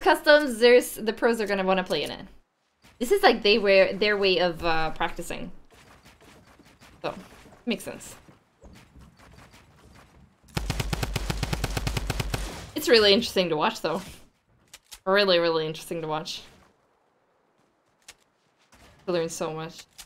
customs, the pros are gonna want to play in it. This is like their way of practicing. So, makes sense. It's really interesting to watch, though. Really, really interesting to watch. I learned so much.